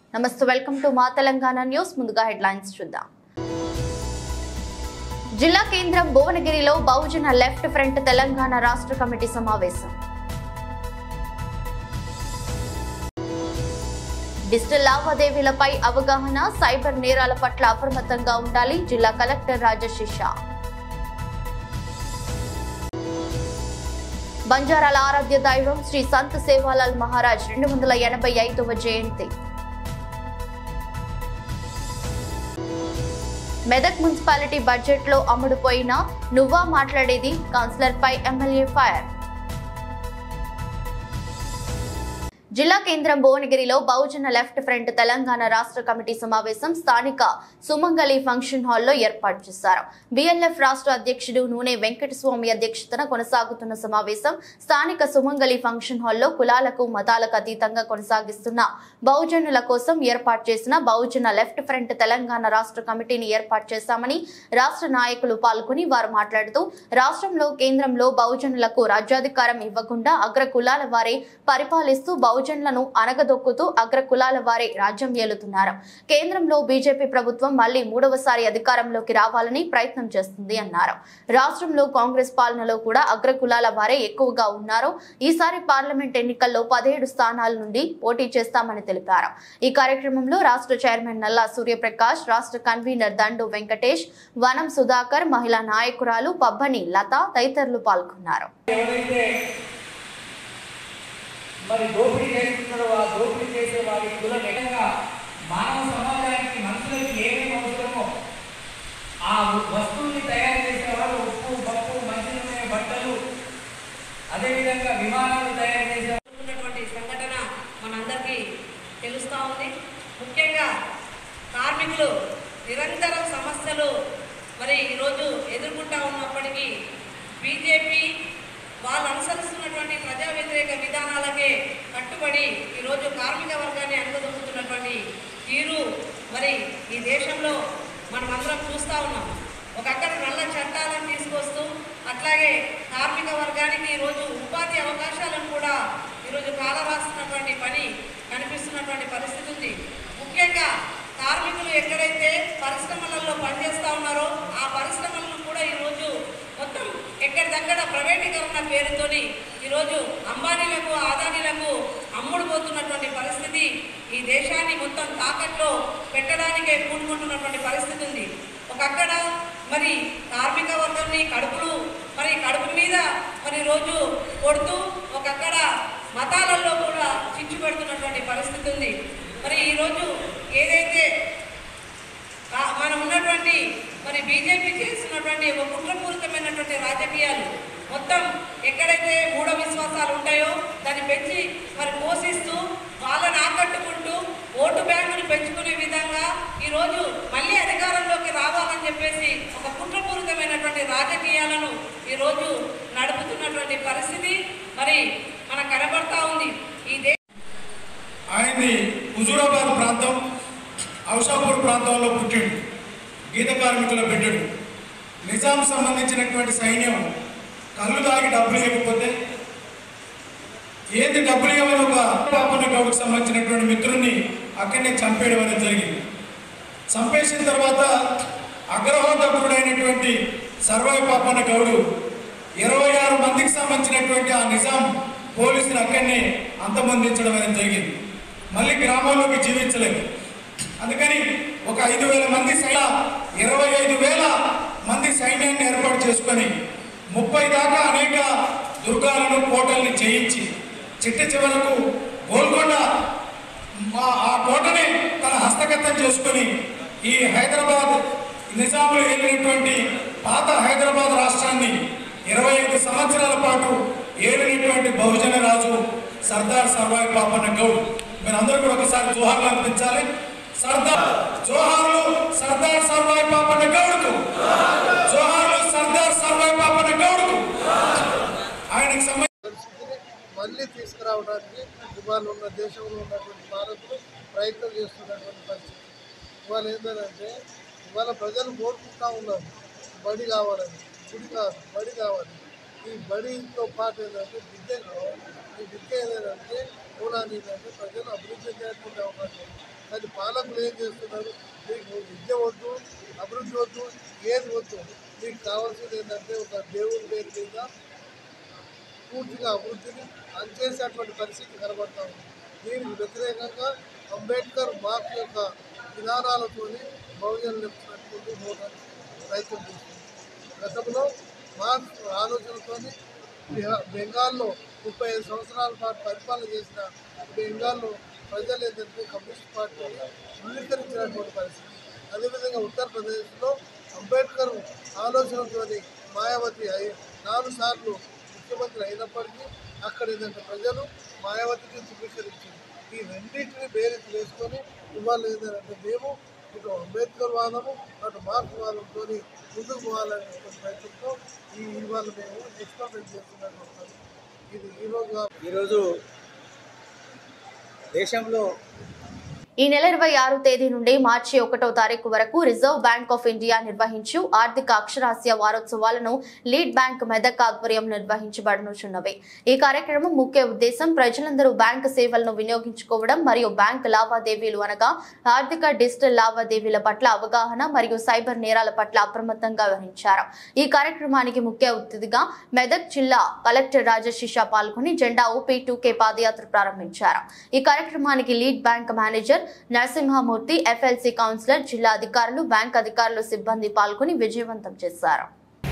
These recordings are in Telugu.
నమస్తే, వెల్కమ్ టు మా తెలంగాణ న్యూస్. ముందుగా హెడ్లైన్స్ చూద్దాం. జిల్లా కేంద్రం భువనగిరిలో బహుజన లెఫ్ట్ ఫ్రంట్ తెలంగాణ రాష్ట్ర కమిటీ సమావేశం. డిజిటల్ లావాదేవీలపై అవగాహన, సైబర్ నేరాల పట్ల అప్రమత్తంగా ఉండాలి. జిల్లా కలెక్టర్ రాజశేష. బంజారాల ఆరాధ్య దైవం శ్రీ సంత్ సేవాలాల్ మహారాజ్ 285వ జయంతి. మెదక్ మున్సిపాలిటీ బడ్జెట్ లో అమ్ముడుపోయిన నువ్వా మాట్లాడేది కౌన్సిలర్ పై ఎమ్మెల్యే ఫైర్. జిల్లా కేంద్రం భువనగిరిలో బహుజన లెఫ్ట్ ఫ్రంట్ తెలంగాణ రాష్ట్ర కమిటీ సమావేశం స్థానిక సుమంగళి ఫంక్షన్ హాల్లో ఏర్పాటు చేశారు. బిఎల్ఎఫ్ రాష్ట్ర అధ్యక్షుడు నూనె వెంకటస్వామి అధ్యక్షతన కొనసాగుతున్న సమావేశం స్థానిక సుమంగళి ఫంక్షన్ హాల్లో కులాలకు మతాలకు అతీతంగా కొనసాగిస్తున్న బహుజనుల కోసం ఏర్పాటు చేసిన బహుజన లెఫ్ట్ ఫ్రంట్ తెలంగాణ రాష్ట్ర కమిటీని ఏర్పాటు చేశామని రాష్ట్ర నాయకులు పాల్గొని వారు మాట్లాడుతూ రాష్ట్రంలో కేంద్రంలో బహుజనులకు రాజ్యాధికారం ఇవ్వకుండా అగ్ర కులాల వారే పరిపాలిస్తూ బహుజనులను అనగదొక్కుతూ అగ్ర కులాల వారే రాజ్యం ఏలుతున్నారు. కేంద్రంలో బీజేపీ ప్రభుత్వం మళ్లీ మూడవసారి అధికారంలోకి రావాలని ప్రయత్నం చేస్తుంది అన్నారు. రాష్ట్రంలో కాంగ్రెస్ పాలనలో కూడా అగ్ర కులాల వారే ఎక్కువగా ఉన్నారు. ఈసారి పార్లమెంట్ ఎన్నికల్లో 17 స్థానాల నుండి పోటీ చేస్తామని తెలిపారు. ఈ కార్యక్రమంలో రాష్ట్ర చైర్మన్ నల్లా సూర్యప్రకాష్, రాష్ట్ర కన్వీనర్ దండు వెంకటేష్, వనం సుధాకర్, మహిళా నాయకురాలు పబ్బని లత తదితరులు పాల్గొన్నారు. మరి దోపిడీ చేస్తున్నారో ఆ దోపిడీ చేసే వారి కుల నిజంగా మానవ సమాజానికి మనుషులకి ఏమేమి అవసరమో ఆ వస్తువుల్ని తయారు చేసేవారు ఉప్పు, పప్పు, మంచినూనె, బట్టలు, అదేవిధంగా విమానాలు తయారు చేసేటువంటి సంఘటన మనందరికీ తెలుస్తూ ఉంది. ముఖ్యంగా కార్మికులు నిరంతరం సమస్యలు మరి ఈరోజు ఎదుర్కొంటూ ఉన్నప్పటికీ బీజేపీ వాళ్ళు అనుసరిస్తున్నటువంటి ప్రజా వ్యతిరేక విధానాలకే కట్టుబడి ఈరోజు కార్మిక వర్గాన్ని అనుగదొక్కుతున్నటువంటి తీరు మరి ఈ దేశంలో మనమందరం చూస్తూ ఉన్నాం. ఒక అక్కడ నల్ల చట్టాలను తీసుకొస్తూ అట్లాగే కార్మిక వర్గానికి ఈరోజు ఉపాధి అవకాశాలను కూడా ఈరోజు కాలరాస్తున్నటువంటి పని కనిపిస్తున్నటువంటి పరిస్థితి ఉంది. ముఖ్యంగా కార్మికులు ఎక్కడైతే పరిశ్రమలలో పనిచేస్తూ ఉన్నారో ఆ పరిశ్రమలను కూడా ఈరోజు మొత్తం ఎక్కడిదక్కడ ప్రైవేటీకరణ పేరుతోని ఈరోజు అంబానీలకు, ఆదానీలకు అమ్ముడుపోతున్నటువంటి పరిస్థితి ఈ దేశాన్ని మొత్తం తాకట్లో పెట్టడానికే కూడుకుంటున్నటువంటి పరిస్థితి ఉంది. ఒకక్కడ మరి కార్మిక వర్గాన్ని కడుపు మీద మరి రోజు కొడుతూ ఒకక్కడ మతాలలో కూడా చిచ్చు పెడుతున్నటువంటి పరిస్థితి ఉంది. మరి ఈరోజు ఏదైతే మనం ఉన్నటువంటి మరి బీజేపీ చేస్తున్నటువంటి ఒక కుట్రపూరితమైనటువంటి రాజకీయాలు మొత్తం ఎక్కడైతే మూఢ విశ్వాసాలు ఉంటాయో దాన్ని పెంచి మరి పోషిస్తూ వాళ్ళని ఆకట్టుకుంటూ ఓటు బ్యాంకుని పెంచుకునే విధంగా ఈరోజు మళ్ళీ అధికారంలోకి రావాలని చెప్పేసి ఒక కుట్రపూరితమైనటువంటి రాజకీయాలను ఈరోజు నడుపుతున్నటువంటి పరిస్థితి మరి మనకు కనబడతా ఉంది. ఆయన్ని హుజూరాబాద్ ప్రాంతం, ఔషాపూర్ ప్రాంతంలో పుట్టాడు. గీత కార్మికుల బిడ్డడు. నిజాం సంబంధించినటువంటి సైన్యం కళ్ళు తాగి డబ్బులు ఇవ్వకపోతే ఏది డబ్బులు ఇవ్వని ఒక పాపన్న గౌడ్కి సంబంధించినటువంటి మిత్రుడిని అక్కడనే చంపేయడం అనేది జరిగింది. చంపేసిన తర్వాత అగ్రహోదకుడైనటువంటి సర్వాయి పాపన్న గౌడు 26 మందికి సంబంధించినటువంటి ఆ నిజాం పోలీసులు అక్కడనే అంతమొందించడం అనేది జరిగింది. మళ్ళీ గ్రామాల్లోకి జీవించలేదు. అందుకని ఒక 5,000 మంది 25,000 మంది సైన్యాన్ని ఏర్పాటు చేసుకొని 30 దాకా అనేక దుర్గాలను, కోటల్ని జయించి చిట్ట చివరకు గోల్కొండ ఆ కోటని తన హస్తగతం చేసుకుని ఈ హైదరాబాద్ నిజాములు ఏలినటువంటి పాత హైదరాబాద్ రాష్ట్రాన్ని 25 సంవత్సరాల పాటు ఏలినటువంటి బహుజన రాజు సర్దార్ సర్వాయి పాపన్న గౌడ్. మీరు అందరూ కూడా ఒకసారి జోహార్లు అనిపించాలి. జోహార్లు సర్దార్ సర్వాయి పాపన్న గౌడ్కు, జోహార్లు సర్దార్ సర్వాయి పాపన్న గౌడ్కు. ఆయనకు మళ్ళీ తీసుకురావడానికి ఇవాళ ఉన్న దేశంలో ఉన్నటువంటి భారత్లో ప్రయత్నం చేస్తున్నటువంటి పరిస్థితి. ఇవాళ ఏంటంటే ఇవాళ ప్రజలు కోరుకుంటా ఉన్నారు బడి కావాలని. గుడి కాదు, బడి కావాలి. ఈ బడితో పాటు ఏంటంటే విద్యలో ఈ విద్య ఏదంటే మూలాన్ని ఏంటంటే ప్రజలు అభివృద్ధి చేయడానికి అవకాశం. కానీ పాలకులు ఏం చేస్తున్నారు, మీకు విద్య వద్దు, అభివృద్ధి వద్దు, ఏది వద్దు, మీకు కావాల్సింది ఏంటంటే ఒక దేవుని పేరు మీద పూర్తిగా అభివృద్ధిని అంచేసేటువంటి పరిస్థితి కనబడతా ఉంది. దీనికి వ్యతిరేకంగా అంబేద్కర్ మార్క్ యొక్క విధానాలతో బహుజన లెఫ్ట్ పెట్టుకుంటూ పోవడానికి ప్రయత్నం చేస్తుంది. గతంలో మార్క్స్ ఆలోచనతో బెంగాల్లో 35 సంవత్సరాల పాటు పరిపాలన చేసిన బెంగాల్లో ప్రజలు ఏంటంటే కమ్యూనిస్ట్ పార్టీని ధృవీకరించినటువంటి పరిస్థితి. అదేవిధంగా ఉత్తరప్రదేశ్లో అంబేద్కర్ ఆలోచనతో మాయావతి 4 సార్లు ముఖ్యమంత్రి అయినప్పటికీ అక్కడ ఏంటంటే ప్రజలు మాయావతికి ధృవీకరించారు. ఈ రెండింటిని బేరీజ్ వేసుకొని ఇవాళ ఏంటంటే మేము ఇటు అంబేద్కర్ వాదము అటు మార్క్స్ వాదంతో ముందుకు పోవాలనేటువంటి ప్రయత్నంతో ఇవాళ మేము ఎక్స్పెరిమెంట్ చేస్తున్నట్టు. ఇది ఈరోజు దేశంలో ఈ నెల 26వ తేదీ నుండి మార్చి 1వ తారీఖు వరకు రిజర్వ్ బ్యాంక్ ఆఫ్ ఇండియా నిర్వహించు ఆర్థిక అక్షరాస్యత వారోత్సవాలను లీడ్ బ్యాంక్ మెదక్ ఆధ్వర్యం నిర్వహించబడనున్నవి. ఈ కార్యక్రమం ముఖ్య ఉద్దేశం ప్రజలందరూ బ్యాంక్ సేవలను వినియోగించుకోవడం మరియు బ్యాంక్ లావాదేవీలు అనగా ఆర్థిక డిజిటల్ లావాదేవీల పట్ల అవగాహన మరియు సైబర్ నేరాల పట్ల అప్రమత్తంగా వ్యవహరించారు. ఈ కార్యక్రమానికి ముఖ్య అతిథిగా మెదక్ జిల్లా కలెక్టర్ రాజశేష పాల్గొని జెండా ఊపి 2K పాదయాత్ర ప్రారంభించారు. ఈ కార్యక్రమానికి lead bank manager Narasimhamurthy, FLC counsellor, జిల్లా అధికారులు, బ్యాంక్ అధికారులు, సిబ్బంది పాల్గొని విజయవంతం చేశారు.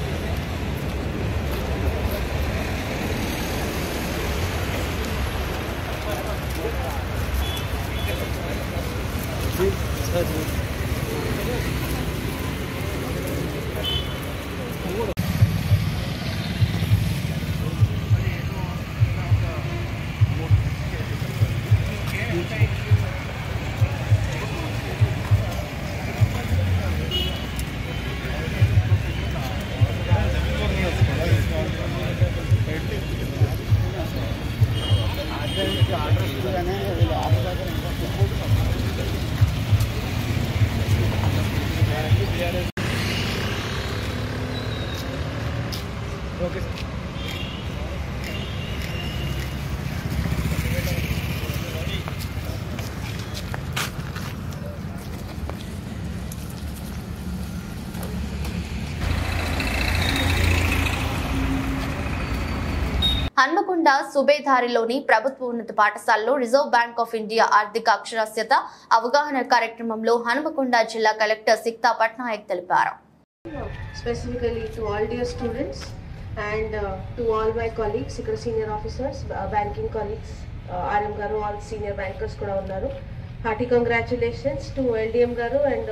హన్మకొండ సుబేదారిలోని ప్రభుత్వ ఉన్నత పాఠశాలలో రిజర్వ్ బ్యాంక్ ఆఫ్ ఇండియా ఆర్థిక అక్షరాస్యత అవగాహన కార్యక్రమంలో హన్మకొండ జిల్లా కలెక్టర్ సిక్తా పట్నాయక్ తెలిపారు. Specifically to all dear students and to all my colleagues, senior officers, banking colleagues, RM garu, all senior bankers kuda unnaru. Hearty congratulations to LDM garu and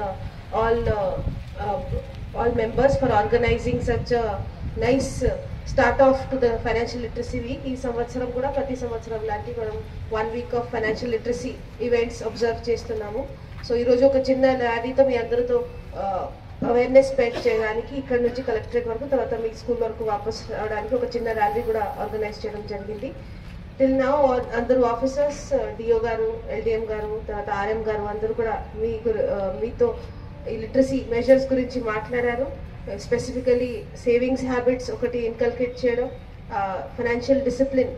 all members for organizing such a nice start off to the financial literacy week. Ee samvatsaram kuda prati samvatsaram lanti manam 1 week of financial literacy events observe చేస్తున్నాము. సో ఈ రోజు ఒక చిన్న ర్యాలీతో మీ అందరితో అవేర్నెస్ స్ప్రెడ్ చేయడానికి ఇక్కడ నుంచి కలెక్టరేట్ వరకు తర్వాత మీ స్కూల్ వరకు వాపస్ రావడానికి ఒక చిన్న ర్యాలీ కూడా ఆర్గనైజ్ చేయడం జరిగింది. టిల్ నౌ అందరూ ఆఫీసర్స్, డిఓ గారు, LDM గారు, తర్వాత RM గారు అందరూ కూడా మీతో ఈ లిటరసీ మెజర్స్ గురించి మాట్లాడారు. స్పెసిఫికలీ సేవింగ్స్ హ్యాబిట్స్ ఒకటి ఇన్కల్కేట్ చేయడం, ఫైనాన్షియల్ డిసిప్లిన్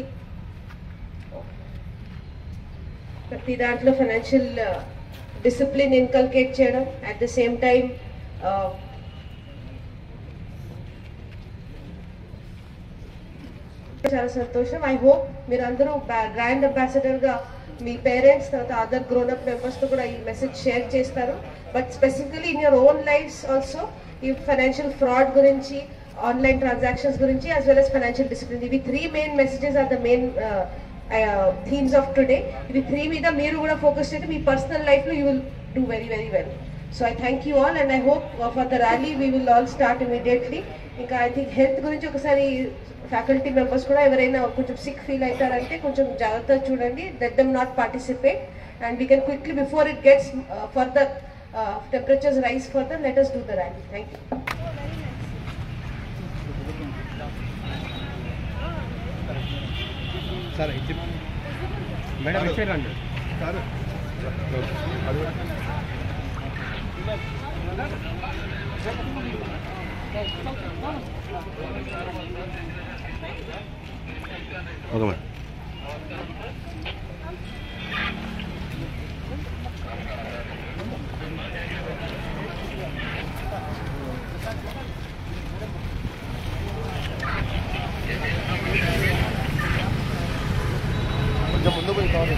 ప్రతి దాంట్లో ఫైనాన్షియల్ డిసిప్లిన్ ఇన్కల్కేట్ చేయడం, అట్ ద సేమ్ టైం చాలా సంతోషం. ఐ హోప్ మీరు అందరూ గ్రాండ్ అంబాసిడర్ గా మీ పేరెంట్స్ తర్వాత అదర్ గ్రోన్ అప్ మెంబర్స్ తో కూడా ఈ మెసేజ్ షేర్ చేస్తారు. But specifically in your own lives also ఈ ఫైనాన్షియల్ ఫ్రాడ్ గురించి, ఆన్లైన్ ట్రాన్సాక్షన్స్ గురించి, as well as financial discipline, ఇవి 3 main messages are the main themes of today. ఇవి 3 మీద మీరు కూడా ఫోకస్ చేస్తే మీ పర్సనల్ లైఫ్ లో you will do very very well. So I thank you all and I hope for the rally we will all start immediately. ఇంకా ఐ థింక్ హెల్త్ గురించి ఒకసారి ఫ్యాకల్టీ మెంబర్స్ కూడా ఎవరైనా కొంచెం సిక్ ఫీల్ అవుతారంటే కొంచెం జాగ్రత్తగా చూడండి. Let them not participate and we can quickly before it gets further temperatures rise further let us do the rally. Thank you. సరే మేడం ఇచ్చేయండి సార్. Okay madam. కొంచెం ముందు పోయి కావాలి.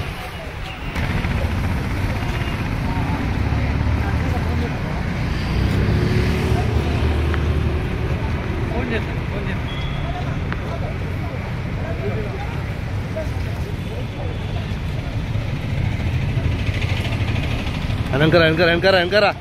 వెనకరా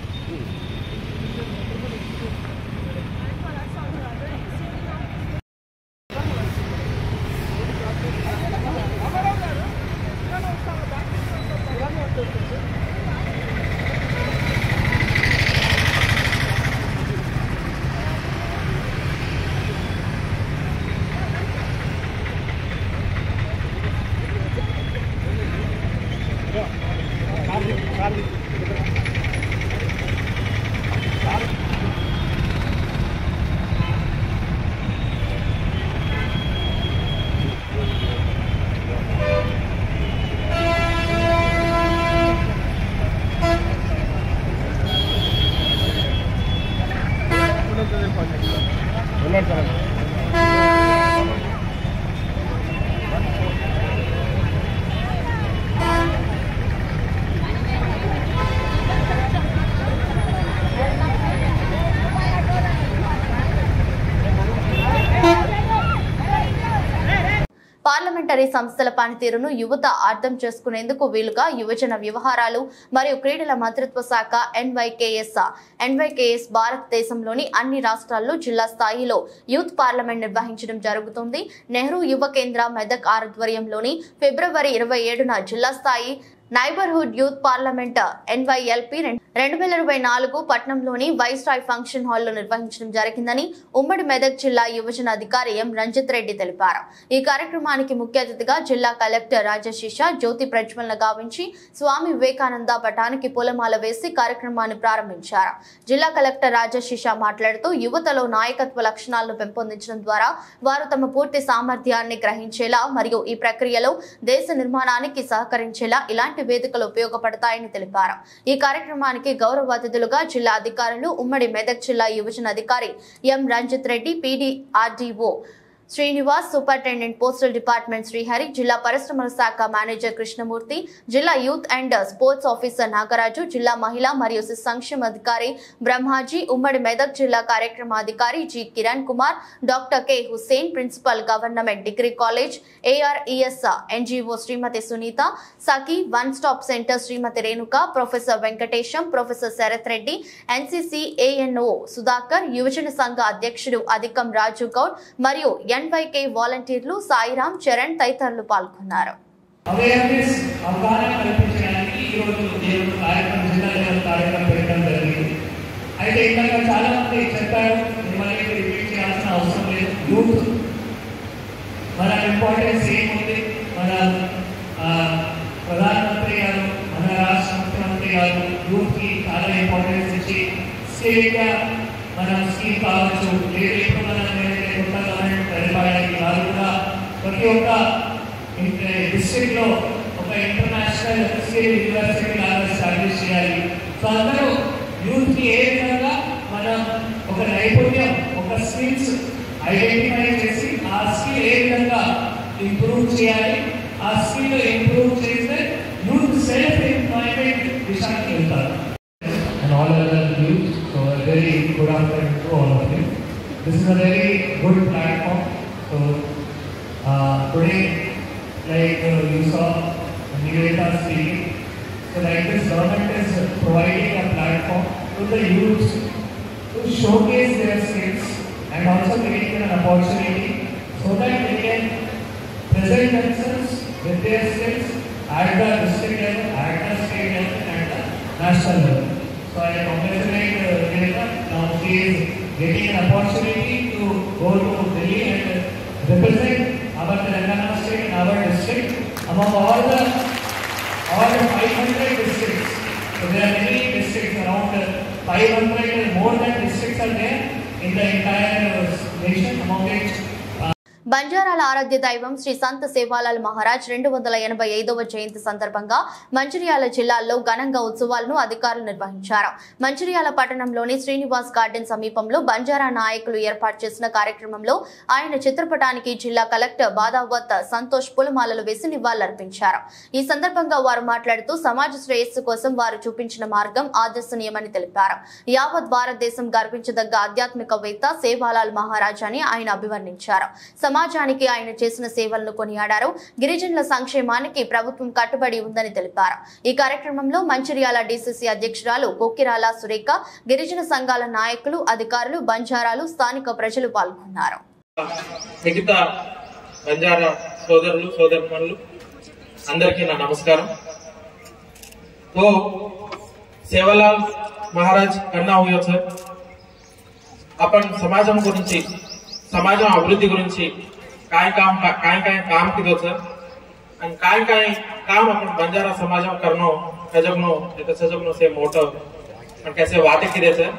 పార్లమెంటరీ సంస్థల పనితీరును యువత అర్థం చేసుకునేందుకు వీలుగా యువజన వ్యవహారాలు మరియు క్రీడల మంత్రిత్వ శాఖ ఎన్వైకేఎస్ భారతదేశంలోని అన్ని రాష్ట్రాల్లో జిల్లా స్థాయిలో యూత్ పార్లమెంట్ నిర్వహించడం జరుగుతుంది. నెహ్రూ యువ కేంద్ర మెదక్ ఆధ్వర్యంలోని ఫిబ్రవరి 27న జిల్లా స్థాయి నైబర్హుడ్ యూత్ పార్లమెంట్ ఎన్వైఎల్పి 2024 పట్నంలోని వైస్రాయ్ ఫంక్షన్ హాల్లో నిర్వహించడం జరిగిందని ఉమ్మడి మెదక్ జిల్లా యువజన అధికారి ఎం రంజిత్ రెడ్డి తెలిపారు. ఈ కార్యక్రమానికి ముఖ్య అతిథిగా జిల్లా కలెక్టర్ రాజశేష జ్యోతి ప్రజ్వలన గావించి స్వామి వివేకానంద పటానికి పూలమాల వేసి కార్యక్రమాన్ని ప్రారంభించారు. జిల్లా కలెక్టర్ రాజశేష మాట్లాడుతూ యువతలో నాయకత్వ లక్షణాలను పెంపొందించడం ద్వారా వారు తమ పూర్తి సామర్థ్యాన్ని గ్రహించేలా మరియు ఈ ప్రక్రియలో దేశ నిర్మాణానికి సహకరించేలా ఇలాంటి వేదికలు ఉపయోగపడతాయని తెలిపారు. ఈ కార్యక్రమానికి గౌరవ అతిథులుగా జిల్లా అధికారులు ఉమ్మడి మెదక్ జిల్లా యువజన అధికారి M Ranjith Reddy, PDRDO Srinivas, superintendent postal department Srihari, జిల్లా పరిశ్రమల శాఖ మేనేజర్ కృష్ణమూర్తి, జిల్లా youth and sports officer Nagaraju, జిల్లా మహిళా మరియు శిశు సంక్షేమ అధికారి బ్రహ్మాజీ, ఉమ్మడి మెదక్ జిల్లా కార్యక్రమాధికారి G Kiran Kumar, doctor K Hussain, principal government degree college ARES NGO Shrimati Sunitha, Sakhi one stop centre Shrimati Renuka, professor Venkatesham, professor Sharath Reddy, NCC ANO Sudhakar, యువజన సంఘ అధ్యక్షుడు అధికం రాజు గౌడ్ మరియు NYK వాలంటీర్లు సాయిరాం, చరణ్ తదితరులు పాల్గొన్నారు. అవేర్నెస్ అవగాహన కల్పించడానికి ఈ రోజు దేవుడు కార్యక్రమం జిల్లా లెవెల్ కార్యక్రమం పెట్టడం జరిగింది. అయితే ఇందాక చాలా మంది చెప్పారు, మిమ్మల్ని రిపీట్ చేయాల్సిన అవసరం లేదు. యూత్ మన ఇంపార్టెన్స్ ఏముంది, మన ప్రధానమంత్రి గారు, మన రాష్ట్ర ముఖ్యమంత్రి గారు యూత్కి చాలా ఇంపార్టెన్స్ ఇచ్చి స్టేట్గా మన స్కీమ్ కావచ్చు, లేదు ఇప్పుడు మన కొత్త గవర్నమెంట్ పరిపాలనకి వారు కూడా ప్రతి ఒక్క డిస్ట్రిక్ట్ లో ఒక ఇంటర్నేషనల్ స్కిల్ యూనివర్సిటీ లాగా ఎస్టాబ్లిష్ చేయాలి. సో అందరూ యూత్ కి ఏ విధంగా మనం ఒక నైపుణ్యం, ఒక స్కిల్స్ ఐడెంటిఫై చేసి ఆ స్కిల్ ఏ విధంగా ఇంప్రూవ్ చేయాలి, ఆ స్కిల్ ఇంప్రూవ్ చేస్తే యూత్ సెల్ఫ్ ఎంప్లాయ్మెంట్ దిశకి వెళ్తారు. And all other youth, so a very good afternoon to all of you. This is a very good platform. So today, like you saw Nivedita speaking, so like this government is providing a platform to the youth to showcase their skills and also giving them an opportunity so that they can present themselves with their skills at the district level, at the state level, and the national level. So I congratulate Nivedita. Now she is getting an opportunity to go to Delhi and represent our Telangana state and our district among all the 500 districts. So there are many districts, around 500 and more than districts are there in the entire nation, among which బంజారాల ఆరాధ్య దైవం శ్రీ సంత్ సేవాలాల్ మహారాజ్ 285వ జయంతి సందర్భంగా మంచిర్యాల జిల్లాలో ఘనంగా ఉత్సవాలను అధికారులు నిర్వహించారు. మంచిర్యాల పట్టణంలోని శ్రీనివాస్ గార్డెన్ సమీపంలో బంజారా నాయకులు ఏర్పాటు చేసిన కార్యక్రమంలో ఆయన చిత్రపటానికి జిల్లా కలెక్టర్ బాదావత్ సంతోష్ పూలమాలలు వేసి నివాళులర్పించారు. ఈ సందర్భంగా వారు మాట్లాడుతూ సమాజ శ్రేయస్సు కోసం వారు చూపించిన మార్గం ఆదర్శనీయమని తెలిపారు. యావత్ భారతదేశం గర్వించదగ్గ ఆధ్యాత్మికవేత్త సేవాలాల్ మహారాజ్ అని ఆయన అభివర్ణించారు. సమాజానికి ఆయన చేసిన సేవలను కొనియాడారు. గిరిజనుల సంక్షేమానికి ప్రభుత్వం కట్టుబడి ఉందని తెలిపారు. ఈ కార్యక్రమంలో మంచిర్యాల డీసీసీ అధ్యక్షురాలు కొక్కిరాల సురేఖ, గిరిజన సంఘాల నాయకులు, అధికారులు, బంజారాలు, స్థానిక ప్రజలు పాల్గొన్నారు. మిగతా బంజారా సోదరులు సోదరుమణులు అందరికీ నా నమస్కారం. तो सेवालाल महाराज करना हुआ सर अपन समाजం గురించి समाज अभिवृद्धि गुరించి काय काम किदो सर आणि काय काम अपन बंजारा समाज करनो सजगनो एक सजगनो से मोटो आणि कैसे वाटे किदे सर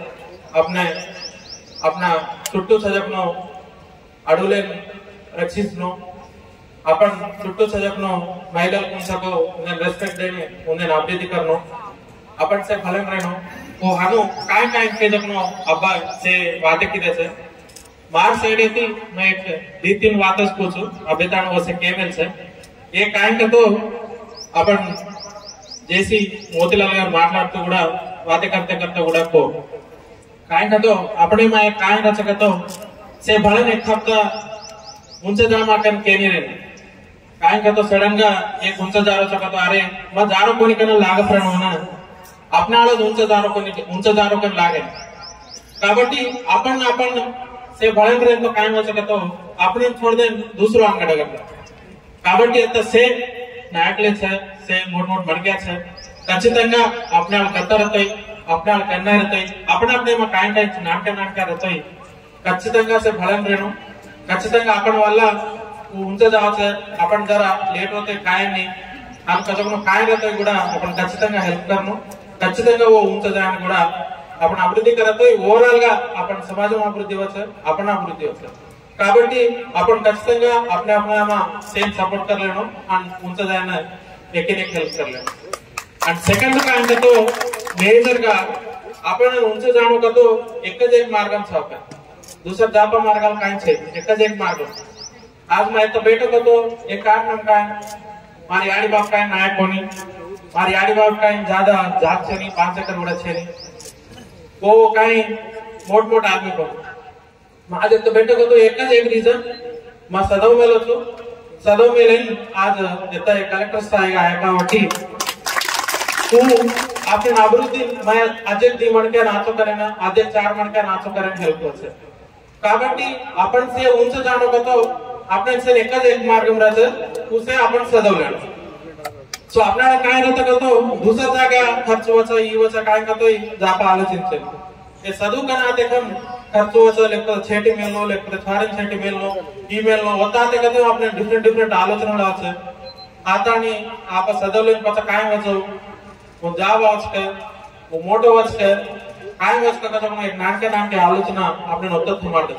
अपना चुट्टू सजगनो अडुले रक्षिसनो अपन चुट्टू सजगनो महिला को उन्हें रेस्पेक्ट देने उन्हें अभिवृद्धि करनो अपन से फलन रहनो वो हानो काय के जगनो अब्बा से वाटे किदे सर बाहर साइड थी मैं एक 2-3 बातें पूछूं अभितान वो से केवल से ये काय का तो अपन जैसी मोतीलाल गाరు మాట్లాడుతూ కూడా बातें करते కూడా को काय का तो अपने में काय रचका तो से भलन एक हफ्ता उनसे जामा कन केनी रे काय का तो सडन गा एक उनसे जारो चका तो अरे मैं जारो कोनी कन लाग प्रणो ना अपना वाला उनसे जारो कन लागे కాబట్టి अपन से भलन रे तो काय हो सके तो अपने छोड़ दे दूसरो अंगड़ करता కాబట్టి ఎంత సే నాయకులే సే मोट मन गया छे ఖచ్చితంగా अपने వాళ్ళు కత్తరతాయి अपने వాళ్ళు కన్నారతాయి अपने में काय नाटक रहताయి ఖచ్చితంగా से भलन रेनो ఖచ్చితంగా अपन వల్ల ఉంచే जावचे अपन जरा लेट होते काय नहीं हम कजगनो काय रहताయి కూడా अपन ఖచ్చితంగా हेल्प करनो ఖచ్చితంగా वो ఉంచే जाने కూడా अपन अभिवृद्धि करते ओवरऑल गा अपन समाज अभिवृद्धि होता अपन अभिवृद्धि होता కాబట్టి अपन ఖచ్చితంగా अपने सेम सपोर्ट कर लेनो और उनसे जाना एक हेल्प कर लेनो और सेकंड का अंत तो मेजर का अपन उनसे जानो का तो एक मार्गम छापा दूसरा जापा मार्गाल काय छे एक मार्ग आज मैं तो बेटो को तो एक कारण का मारी आड़ी बाप का नायक कोनी मारी आड़ी बाप का ज्यादा जात छे नहीं 5 एकड़ बड़ा छे नहीं वो कहीं मोट आदमी को माझे तो बेटे को तो एक रीजन मैं सदव में लो सदव में लेन आज येता एक कलेक्टर स्थायीगा एका वठी तू आपण अभिवृद्धि मैं अजय दी मणके नाचो करेना अजय 4 मणके नाचो करेन हेल्प होते కాబట్టి आपण से उंच जानो का तो आपण से एक मार्ग राहते उसे आपण सदव लेनो सो आपल्याला काय राहतं का तो दुसरा जागा खर्च वाचा ई वाचा काय का तो जापा आलोचिंचे ये सदु का ना देखम खर्च वाचा लेकर छेटी मेलनो लेकर फारेन छेटी मेलनो ईमेल नो होता ते का तो आपने डिफरेंट आलोचना लावचे आता नी आप सदवलेन पचा काय वाचो वो जाव वाचके वो मोटो वाचके काय वाचके का तो एक नाटके आलोचना आपने नोटत मारते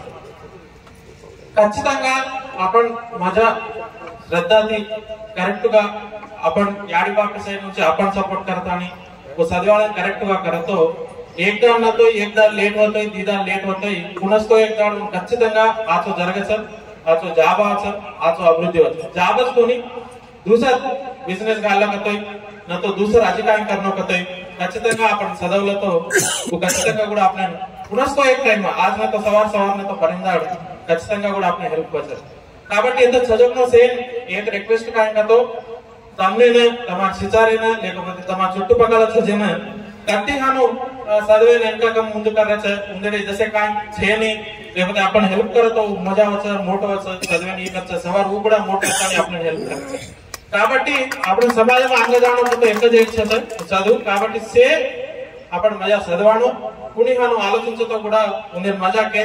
ఖచ్చితంగా आपण माझा श्रद्धाती करेक्ट गा आपण याडी बाप साइड నుంచి आपण सपोर्ट करता आणि वो सदवाळे करेक्ट गा करतो एकदा ना तो एकदा लेट होतोय दिदा लेट होतोय पुनस तो एकदा ఖచ్చితంగా आचो जरगच आचो जाब आचो अभिवृद्धी होतो जाबच कोणी दुसरा बिझनेस घालला कतोय ना तो दुसरा राजकारण करणं कतोय ఖచ్చితంగా आपण सदवलं तो वो ఖచ్చితంగా కూడా आपण पुनस तो एक टाइम आज ना तो सवार ना तो परिंदाड ఖచ్చితంగా కూడా आपण हेल्प करतात కాబట్టి ఎంత సజగ్నో సేమ్ एक रिक्वेस्ट काय का तो तमने तमा शिचारेना लेకపోతే तमा చుట్టుపక్కల సజన కట్టిగాను సర్వే नेमका कम ముందు करायचं म्हणजे जसे काय छे नाही लेకపోతే आपण हेल्प करतो मजा होतं मोठं होतं सदवे नी करता सवार वो కూడా मोठं आणि आपण हेल्प करायचं కాబట్టి आपण समाजाમાં अंग जाणो तो एकच एक छत చదువు కాబట్టి సే आपण मजा सदवाणो कुणी हानो आलोचिंचतो కూడా ఉండే मजा కేదాని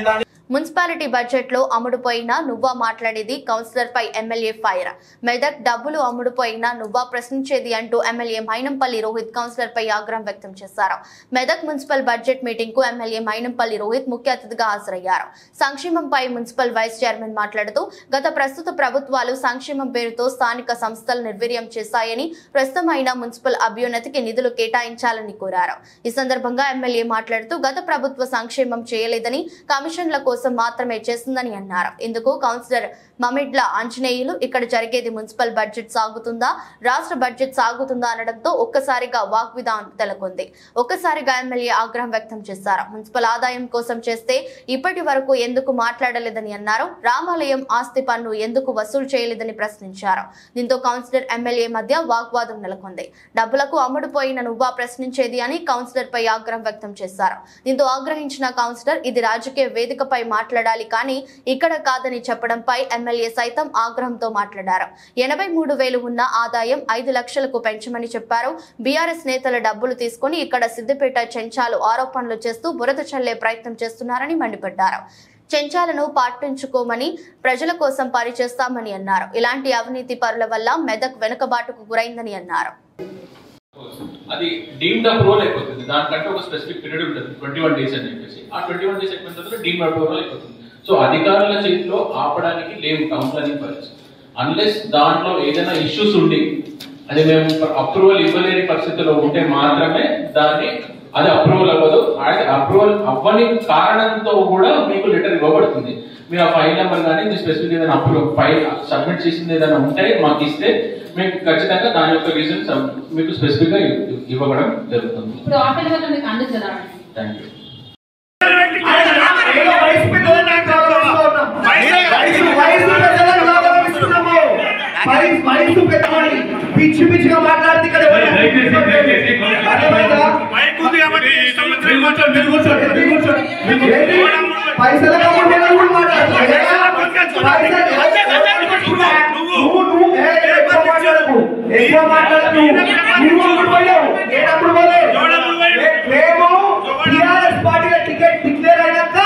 మున్సిపాలిటీ బడ్జెట్ లో అమ్ముడుపోయినా నువ్వా మాట్లాడేది, కౌన్సిలర్ పై ఎమ్మెల్యే ఫైర్. మెదక్ డబ్బులు అమ్ముడుపోయినా నువ్వా ప్రశ్నించేది అంటూ ఎమ్మెల్యే మైనంపల్లి రోహిత్ కౌన్సిలర్ పై ఆగ్రహం వ్యక్తం చేశారు. మెదక్ మున్సిపల్ బడ్జెట్ మీటింగ్ కు ఎమ్మెల్యే మైనంపల్లి రోహిత్ ముఖ్య అతిథిగా హాజరయ్యారు. సంక్షేమంపై మున్సిపల్ వైస్ చైర్మన్ మాట్లాడుతూ గత ప్రస్తుత ప్రభుత్వాలు సంక్షేమం పేరుతో స్థానిక సంస్థలు నిర్వీర్యం చేశాయని, ప్రస్తుతమైన మున్సిపల్ అభ్యున్నతికి నిధులు కేటాయించాలని కోరారు. ఈ సందర్భంగా ఎమ్మెల్యే మాట్లాడుతూ గత ప్రభుత్వ సంక్షేమం చేయలేదని, కమిషన్ల కోసం మాత్రమే చేస్తుందని అన్నారు. ఇందుకు కౌన్సిలర్ మమిడ్ల ఆంజనేయులు ఇక్కడ జరిగేది మున్సిపల్ బడ్జెట్ సాగుతుందా, రాష్ట్ర బడ్జెట్ సాగుతుందా అనడంతో ఒక్కసారిగా వాగ్విధానం నెలకొంది. ఒక్కసారిగా ఎమ్మెల్యే ఆగ్రహం వ్యక్తం చేశారు. మున్సిపల్ ఆదాయం కోసం చేస్తే ఇప్పటి వరకు ఎందుకు మాట్లాడలేదని అన్నారు. రామాలయం ఆస్తి పన్ను ఎందుకు వసూలు చేయలేదని ప్రశ్నించారు. దీంతో కౌన్సిలర్ ఎమ్మెల్యే మధ్య వాగ్వాదం నెలకొంది. డబ్బులకు అమ్ముడుపోయిన నువ్వా ప్రశ్నించేది అని కౌన్సిలర్ పై ఆగ్రహం వ్యక్తం చేశారు. దీంతో ఆగ్రహించిన కౌన్సిలర్ ఇది రాజకీయ వేదికపై మాట్లాడాలి కానీ ఇక్కడ కాదని చెప్పడంపై ఎమ్మెల్యే సైతం ఆగ్రహంతో మాట్లాడారు. 83,000 ఉన్న ఆదాయం 5 లక్షలకు పెంచమని చెప్పారు. బీఆర్ఎస్ నేతల డబ్బులు తీసుకుని ఇక్కడ సిద్దిపేట చెంచాలు ఆరోపణలు చేస్తూ బురద చల్లే ప్రయత్నం చేస్తున్నారని మండిపడ్డారు. చెంచాలను పాటించుకోమని, ప్రజల కోసం పనిచేస్తామని అన్నారు. ఇలాంటి అవినీతి పరుల వల్ల మెదక్ వెనుకబాటుకు గురైందని అన్నారు. అది డీమ్డ్ అప్రూవల్ అయిపోతుంది. దానికంటే ఒక స్పెసిఫిక్ పీరియడ్ ఉంటుంది, 21 డేస్ అని చెప్పేసి. ఆ 21 డేస్ అయిపోయిన తర్వాత డీమ్డ్ అప్రూవల్ అయిపోతుంది. సో అధికారుల చేతిలో ఆపడానికి లేవు కౌన్సిలింగ్ ఫైల్స్. అన్లెస్ దాంట్లో ఏదైనా ఇష్యూస్ ఉండి అది మేము అప్రూవల్ ఇవ్వలేని పరిస్థితిలో ఉంటే మాత్రమే అది అప్రూవల్ అవ్వదు. అప్రూవల్ అవ్వని కారణంతో కూడా మీకు లెటర్ ఇవ్వబడుతుంది. మీరు ఆ ఫైల్ నెంబర్ కానీ మీ స్పెసిఫిక్ ఏదైనా ఫైల్ సబ్మిట్ చేసింది ఏదైనా ఉంటే మాకు ఇస్తే మేము ఖచ్చితంగా దాని యొక్క రీజన్స్ మీకు స్పెసిఫిక్ గా ఇవ్వడం జరుగుతుంది. Thank you. పిచ్చి పిచ్చిగా మాట్లాడితే ఇక్కడ పైసల ఎక్కువ మాట్లాడకు. టీఆర్ఎస్ పార్టీలో టికెట్ డిక్లేర్ అయినాక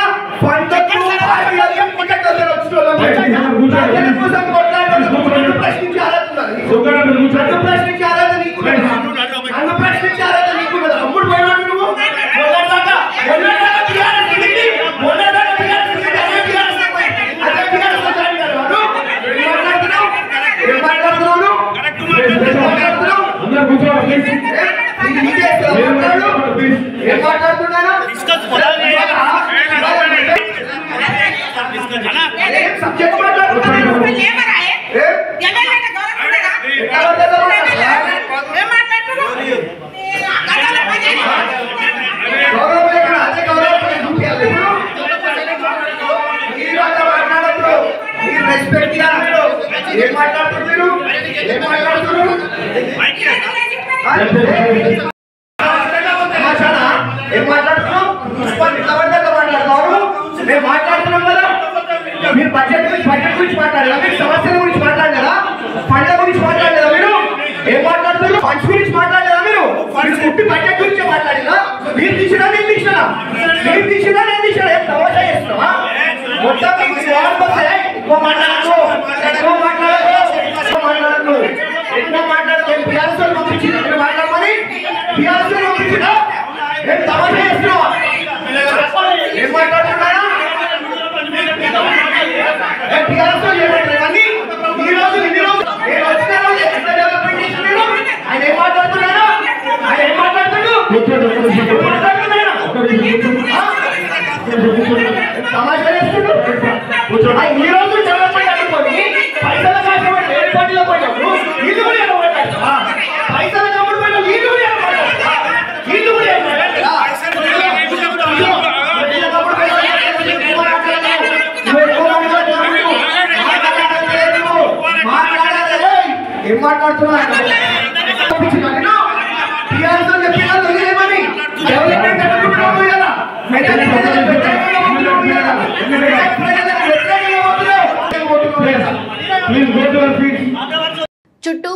మాట్లాడుతున్నాం కదా, మీరు బడ్జెట్ గురించి మాట్లాడారా, మీరు సమస్యల గురించి మాట్లాడలేదా, పండ్ల గురించి మాట్లాడలేదా, మీరు ఏం మాట్లాడుతున్నారు, ఫండ్స్ గురించి మాట్లాడలేదా, మీరు పుట్టి బడ్జెట్ గురించి మాట్లాడినా, మీరు తీసినా నేను తీసినా, మీరు తీసినా నేను తీసినా, ఏం తమాషా చేస్తున్నావా? మొత్తం ఎక్కువ మాట్లాడకు, ఎక్కువ మాట్లాడకు, ఎక్కువ మాట్లాడకు. పిఆర్ఎస్ పంపించింది మాట్లాడమని, పిఆర్ఎస్ పంపించినా ఏం తమాషా చేస్తున్నావా? ఏం మాట్లాడుతున్నారా? ఆయన ఏం మాట్లాడుతున్నాడు? ఆయన ఏం మాట్లాడుతాడు? సమాచారం ఇస్తున్నాడు. ఈ రోజు డెవలప్మెంట్ అనుకోని పైసల కోసం వేరే పార్టీలో పోయినప్పుడు వీళ్ళు కూడా ఏమవుతారు? పైసల కమ్ముడు పోయిన వీళ్ళు కూడా ఏమవుతారు? వీళ్ళు కూడా ఏమవుతారు? ఏం మాట్లాడుతున్నా?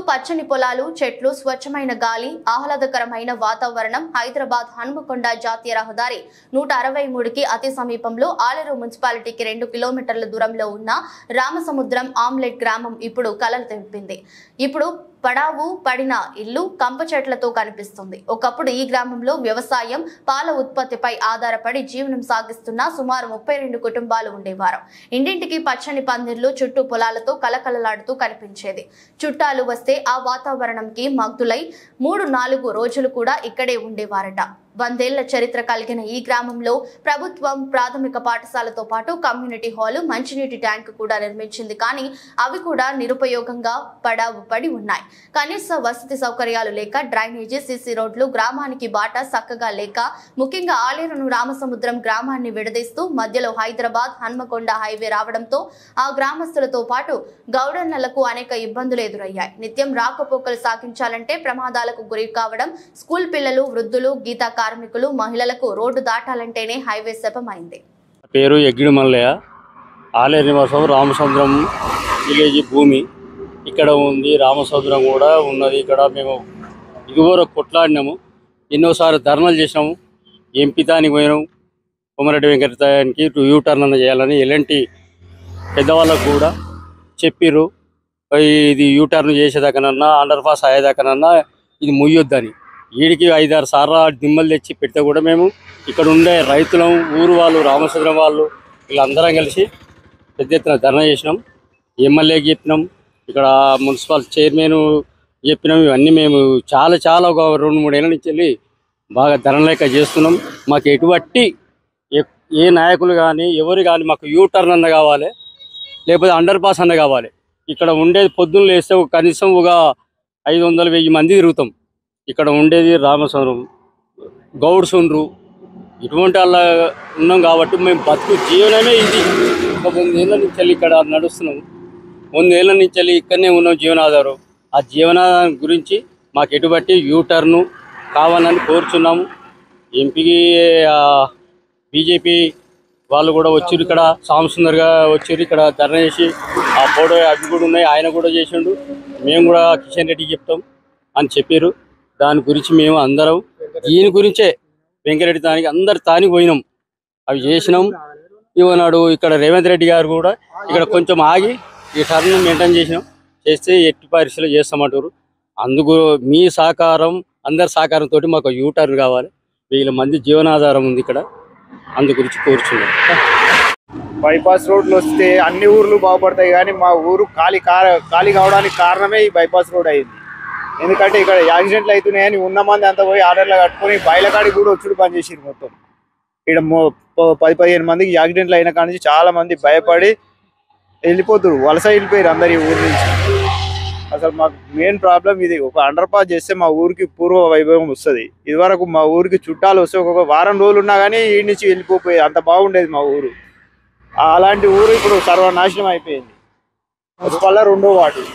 పచ్చని పొలాలు, చెట్లు, స్వచ్ఛమైన గాలి, ఆహ్లాదకరమైన వాతావరణం. హైదరాబాద్ హనుమకొండ జాతీయ రహదారి 163కి అతి సమీపంలో ఆలేరు మున్సిపాలిటీకి 2 కిలోమీటర్ల దూరంలో ఉన్న రామసముద్రం ఆమ్లెట్ గ్రామం ఇప్పుడు కలలు తెంపింది. ఇప్పుడు పడావు పడిన ఇల్లు కంప చెట్లతో కనిపిస్తుంది. ఒకప్పుడు ఈ గ్రామంలో వ్యవసాయం, పాల ఉత్పత్తిపై ఆధారపడి జీవనం సాగిస్తున్న సుమారు 32 కుటుంబాలు ఉండేవారు. ఇంటింటికి పచ్చని పందిర్లు, చుట్టూ పొలాలతో కలకలలాడుతూ కనిపించేది. చుట్టాలు వస్తే ఆ వాతావరణంకి మగ్ధులై 3-4 రోజులు కూడా ఇక్కడే ఉండేవారట. 100 ఏళ్ల చరిత్ర కలిగిన ఈ గ్రామంలో ప్రభుత్వం ప్రాథమిక పాఠశాలతో పాటు కమ్యూనిటీ హాలు, మంచినీటి ట్యాంక్ కూడా నిర్మించింది. కానీ అవి కూడా నిరుపయోగంగా పడావు పడి ఉన్నాయి. కనీస వసతి సౌకర్యాలు లేక, డ్రైనేజీ, సీసీ రోడ్లు, గ్రామానికి బాట చక్కగా లేక, ముఖ్యంగా ఆలేరును రామసముద్రం గ్రామాన్ని విడదీస్తూ మధ్యలో హైదరాబాద్ హన్మకొండ హైవే రావడంతో ఆ గ్రామస్తులతో పాటు గౌడన్నలకు అనేక ఇబ్బందులు ఎదురయ్యాయి. నిత్యం రాకపోకలు సాగించాలంటే ప్రమాదాలకు గురి కావడం, స్కూల్ పిల్లలు, వృద్ధులు, గీతా కార్మికులు, మహిళలకు రోడ్డు దాటాలంటేనే హైవే శపమైంది. పేరు ఎగ్గిడి మల్లయ్య. ఆలేరు నివాసం రామసముద్రం విలేజ్ భూమి ఇక్కడ ఉంది. రామసముద్రం కూడా ఉన్నది. ఇక్కడ మేము ఇదివరకు కొట్లాడినాము, ఎన్నోసార్లు ధర్నాలు చేసినాము. ఎంపీ తానికి పోయినాము, కొమరెడ్డి వెంకటరాయానికి యూటర్న్ అన్న చేయాలని ఎలాంటి పెద్దవాళ్ళకు కూడా చెప్పిర్రు. ఇది యూటర్న్ చేసేదాకనన్నా, అండర్ పాస్ అయ్యేదాకనన్నా ఇది ముయ్యొద్దని. వీడికి 5-6 సార్లు దిమ్మలు తెచ్చి పెడితే కూడా మేము ఇక్కడ ఉండే రైతులం, ఊరు వాళ్ళు, రామచంద్రం వాళ్ళు వీళ్ళందరం కలిసి పెద్ద ఎత్తున ధర్నా చేసినాం. ఎమ్మెల్యేకి చెప్పినాం, ఇక్కడ మున్సిపల్ చైర్మన్ చెప్పినాం. ఇవన్నీ మేము చాలా ఒక 2-3 ఏళ్ళ నుంచి వెళ్ళి బాగా ధర్నాలేక చేస్తున్నాం. మాకు ఎటువంటి ఏ నాయకులు కానీ ఎవరు కానీ మాకు యూటర్న్ అన్న కావాలి, లేకపోతే అండర్ పాస్ అన్న కావాలి. ఇక్కడ ఉండేది పొద్దున్న లేస్తే కనీసం ఒక 500-1000 మంది తిరుగుతాం. ఇక్కడ ఉండేది రామసముద్రం, గౌడ్స్ ఉండ్రు, ఇటువంటి వాళ్ళ ఉన్నాం కాబట్టి మేము బతుకు జీవనమే ఇది. ఒక 100 ఏళ్ళ నుంచి వెళ్ళి ఇక్కడ నడుస్తున్నాం. 100 ఏళ్ళ నుంచి వెళ్ళి ఇక్కడనే ఉన్నాం జీవనాధారం. ఆ జీవనాధారం గురించి మాకు ఎటువంటి యూటర్ను కావాలని కోరుచున్నాము. ఎంపీకి బీజేపీ వాళ్ళు కూడా వచ్చారు, ఇక్కడ సాంసుందర్గా వచ్చారు, ఇక్కడ ధర్నా చేసి ఆ ఫోటో అవి కూడా ఉన్నాయి, ఆయన కూడా చేసిండు. మేము కూడా కిషన్ రెడ్డికి చెప్తాం అని చెప్పారు. దాని గురించి మేము అందరం దీని గురించే వెంకరెడ్డి తానికి అందరు తానికి పోయినాం, అవి చేసినాం. ఇవన్నాడు ఇక్కడ రేవంత్ రెడ్డి గారు కూడా ఇక్కడ కొంచెం ఆగి ఈ టర్న్ మెయింటైన్ చేస్తే ఎట్టి పరిస్థితులు చేస్తామంటారు. అందుకు మీ సహకారం, అందరి సహకారంతో మాకు యూటర్న్ కావాలి. 1000 మంది జీవనాధారం ఉంది ఇక్కడ, అందు గురించి కోరుచున్నాం. బైపాస్ రోడ్లు వస్తే అన్ని ఊర్లు బాగుపడతాయి, కానీ మా ఊరు ఖాళీ కావడానికి కారణమే ఈ బైపాస్ రోడ్ అయింది. ఎందుకంటే ఇక్కడ యాక్సిడెంట్లు అవుతున్నాయని ఉన్న మంది అంతా పోయి ఆర్డర్లు కట్టుకొని బయలకాడికి కూడా వచ్చుడు పని చేసిరు. మొత్తం ఇక్కడ 10-15 మందికి యాక్సిడెంట్లు అయిన కాడి నుంచి చాలా మంది భయపడి వెళ్ళిపోతున్నారు, వలస వెళ్ళిపోయారు అందరు ఈ ఊరి నుంచి. అసలు మాకు మెయిన్ ప్రాబ్లం ఇది. ఒక అండర్ పాస్ చేస్తే మా ఊరికి పూర్వ వైభవం వస్తుంది. ఇదివరకు మా ఊరికి చుట్టాలు వస్తే ఒక వారం రోజులు ఉన్నా కానీ ఈ నుంచి వెళ్ళిపోయి అంత బాగుండేది మా ఊరు. అలాంటి ఊరు ఇప్పుడు సర్వనాశనం అయిపోయింది. వల్ల 2వ వార్డు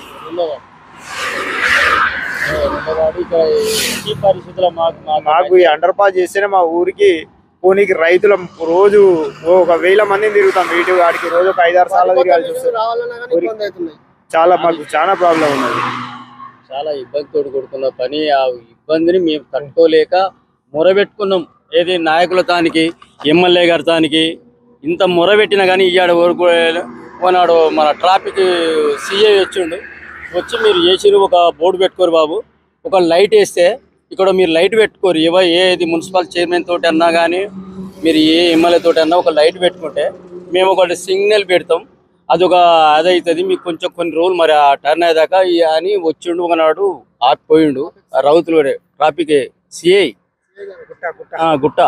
మాకు ఈ అండర్ పాస్ చేస్తేనే మా ఊరికి పోనీకి రైతుల రోజు ఒక 1000 మందిని తిరుగుతాం. వీటి వాడికి రోజు ఒక 5-6 సార్లు తిరగాల్సి వస్తుంది. మాకు చాలా ప్రాబ్లం ఉన్నది. చాలా ఇబ్బందితో కూడుకున్న పని. ఆ ఇబ్బందిని మేము తట్టుకోలేక మొరబెట్టుకున్నాం. ఏది నాయకుల తానికి, ఎమ్మెల్యే గారి తానికి ఇంత మొరబెట్టినా కానీ ఇవాడు కొనాడు మన ట్రాఫిక్ సిఐ వచ్చి మీరు చేసిరు ఒక బోర్డు పెట్టుకోరు బాబు, ఒక లైట్ వేస్తే ఇక్కడ మీరు లైట్ పెట్టుకోరు. ఏది మున్సిపల్ చైర్మన్ తోటి అన్నా కానీ మీరు ఏ ఎమ్మెల్యే తోటి అన్నా ఒక లైట్ పెట్టుకుంటే మేము ఒకటి సిగ్నల్ పెడతాం, అదవుతుంది మీకు కొంచెం కొన్ని రోజులు మరి ఆ టర్న్ అయ్యేదాకా అని వచ్చిండు. ఒకనాడు ఆపిపోయిండు రౌతులు ట్రాఫిక్ సిఐ గుట్ట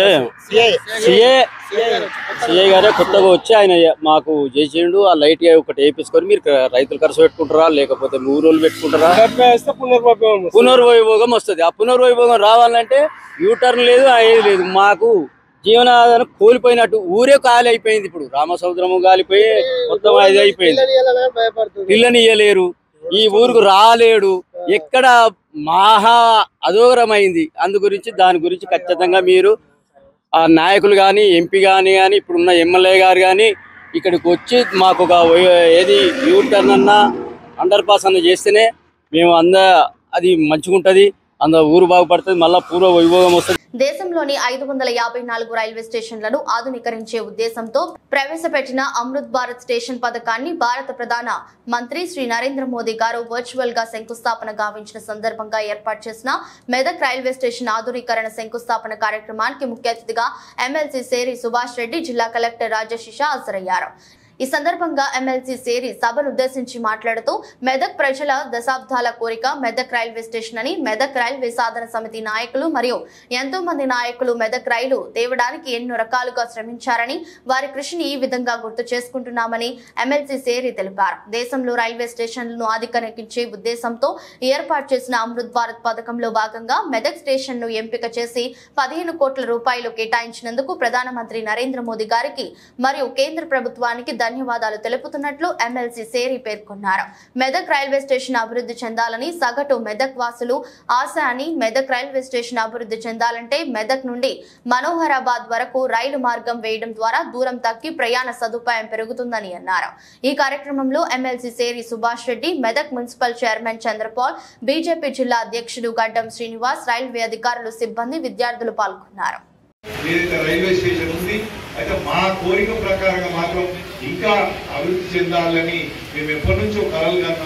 సిఐ గారే కొత్తగా వచ్చి ఆయన మాకు చేసిండు. ఆ లైట్ ఒకటి వేయించుకొని మీరు రైతులు ఖర్చు పెట్టుకుంటారా లేకపోతే 3 రోజులు పెట్టుకుంటారా, పునర్వైభోగం వస్తుంది. ఆ పునర్వైభోగం రావాలంటే యూటర్న్ లేదు, ఏది లేదు. మాకు జీవనాధారం కోల్పోయినట్టు ఊరే ఖాళీ అయిపోయింది. ఇప్పుడు రామసముద్రము కాలిపోయి మొత్తం అది అయిపోయింది. పిల్లని ఇయ్యలేరు, ఈ ఊరుకు రాలేడు, ఎక్కడ మహా అధోగరమైంది. అందు గురించి దాని గురించి ఖచ్చితంగా మీరు ఆ నాయకులు కానీ ఎంపీ కానీ ఇప్పుడున్న ఎమ్మెల్యే గారు కానీ ఇక్కడికి వచ్చి మాకు ఒక ఏది యూటర్న్ అన్నా అండర్ పాస్ అన్న చేస్తేనే మేము అది మంచిగా ఉంటుంది, ఊరు బాగుపడుతుంది, మళ్ళీ పూర్వ వైభోగం వస్తుంది. దేశంలోని 554 రైల్వే స్టేషన్లను ఆధునీకరించే ఉద్దేశంతో ప్రవేశపెట్టిన అమృత్ భారత్ స్టేషన్ పథకాన్ని భారత ప్రధాన మంత్రి శ్రీ నరేంద్ర మోదీ గారు వర్చువల్ గా శంకుస్థాపన గావించిన సందర్భంగా ఏర్పాటు చేసిన మెదక్ రైల్వే స్టేషన్ ఆధునీకరణ శంకుస్థాపన కార్యక్రమానికి ముఖ్య అతిథిగా ఎమ్మెల్సీ సేరి సుభాష్ రెడ్డి, జిల్లా కలెక్టర్ రాజశేష హాజరయ్యారు. ఈ సందర్భంగా ఎమ్మెల్సీ సేరి సభను ఉద్దేశించి మాట్లాడుతూ మెదక్ ప్రజల దశాబ్దాల కోరిక మెదక్ రైల్వే స్టేషన్ అని, మెదక్ రైల్వే సాధన సమితి నాయకులు మరియు ఎంతో మంది నాయకులు మెదక్ రైలు తేవడానికి ఎన్నో రకాలుగా శ్రమించారని, వారి కృషిని ఈ విధంగా గుర్తు చేసుకుంటున్నామని ఎమ్మెల్సీ సేరి తెలిపారు. దేశంలో రైల్వే స్టేషన్లను ఆధునీకరించే ఉద్దేశంతో ఏర్పాటు చేసిన అమృత్ భారత్ పథకంలో భాగంగా మెదక్ స్టేషన్ ను ఎంపిక చేసి 15 కోట్ల రూపాయలు కేటాయించినందుకు ప్రధానమంత్రి నరేంద్ర మోదీ గారికి మరియు కేంద్ర ప్రభుత్వానికి ధన్యవాదాలు తెలుపుతున్నట్లు ఎమ్మెల్సీ సేరి పేర్కొన్నారు. మెదక్ రైల్వే స్టేషన్ అభివృద్ధి చెందాలని సగటు మెదక్ వాసులు ఆశ అని, మెదక్ రైల్వే స్టేషన్ అభివృద్ధి చెందాలంటే మెదక్ నుండి మనోహరాబాద్ వరకు రైలు మార్గం వేయడం ద్వారా దూరం తగ్గి ప్రయాణ సదుపాయం పెరుగుతుందని అన్నారు. ఈ కార్యక్రమంలో MLC Seri Subhash Reddy, Medak municipal chairman Chandrapal, BJP జిల్లా అధ్యక్షుడు గడ్డం శ్రీనివాస్, రైల్వే అధికారులు, సిబ్బంది, విద్యార్థులు పాల్గొన్నారు. రైల్వే స్టేషన్ ఉంది, అయితే మా కోరిక ప్రకారంగా మాత్రం ఇంకా అభివృద్ధి చెందాలని మేము ఎప్పటి నుంచో కలలు కన్న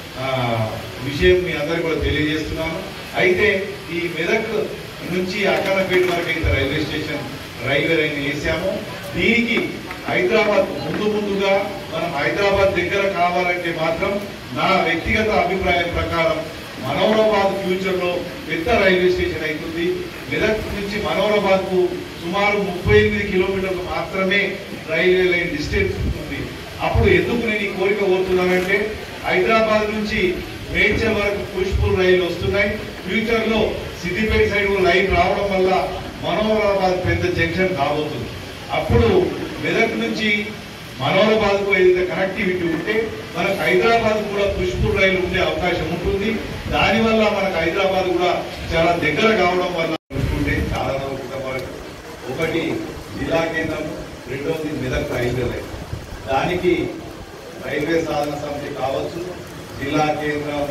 విషయం మీ అందరికీ కూడా తెలియజేస్తున్నాను. అయితే ఈ మెదక్ నుంచి అక్కన్నపేట వరకు అయితే రైల్వే స్టేషన్ రైల్వే లైన్ వేసాము. దీనికి హైదరాబాద్ ముందుగా మనం హైదరాబాద్ దగ్గర కావాలంటే మాత్రం నా వ్యక్తిగత అభిప్రాయం ప్రకారం మనోహరాబాద్ ఫ్యూచర్ లో పెద్ద రైల్వే స్టేషన్ అవుతుంది. మెదక్ నుంచి మనోహరాబాద్ కు సుమారు 38 కిలోమీటర్లు మాత్రమే రైల్వే లైన్ డిస్టెన్స్ ఉంటుంది. అప్పుడు ఎందుకు నేను ఈ కోరిక కోరుతున్నానంటే హైదరాబాద్ నుంచి మేడ్చల్ వరకు పుష్పూర్ రైలు వస్తున్నాయి. ఫ్యూచర్ లో సిద్దిపేట సైడ్ లైన్ రావడం వల్ల మనోహరాబాద్ పెద్ద జంక్షన్ కాబోతుంది. అప్పుడు మెదక్ నుంచి మనోహరాబాద్ కు ఏదైతే కనెక్టివిటీ ఉంటే మనకు హైదరాబాద్ కూడా పుష్పూర్ రైలు ఉండే అవకాశం ఉంటుంది. దానివల్ల మనకు హైదరాబాద్ కూడా చాలా దగ్గర కావడం వల్ల చూసుకుంటే చాలా వరకు ఒకటి జిల్లా కేంద్రం, రెండవది మెదక్ రైల్వే లైన్. దానికి రైల్వే సాధన సమితి కావచ్చు, జిల్లా కేంద్రం